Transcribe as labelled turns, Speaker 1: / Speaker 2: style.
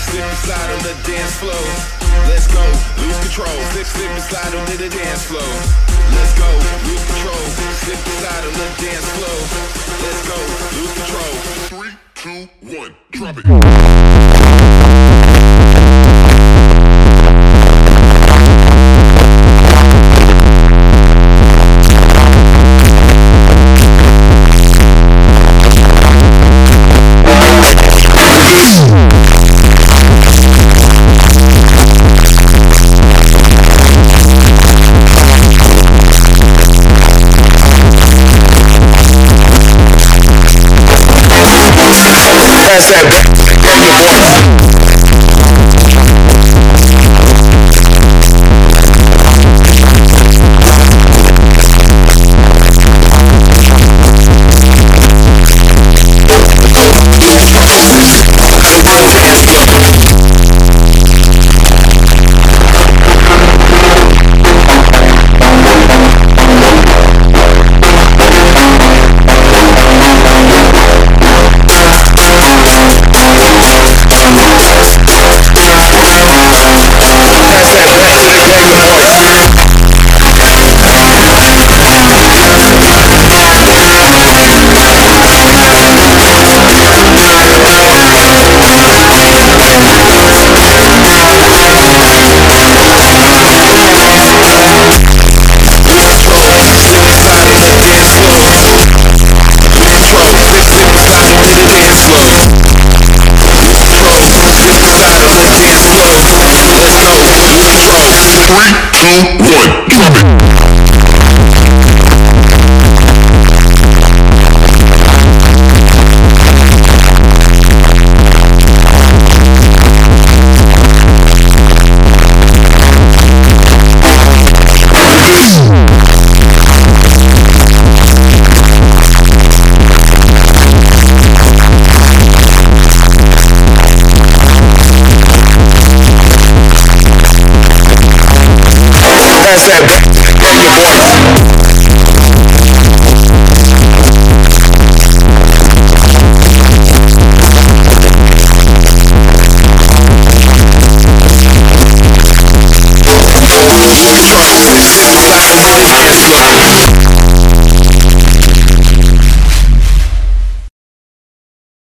Speaker 1: slip and slide on the dance floor. Let's go, lose control. Slip and slide on the dance floor. Let's go, lose control. Slip and slide on the dance floor. Let's go, lose control. 3, 2, 1, drop it.
Speaker 2: That's that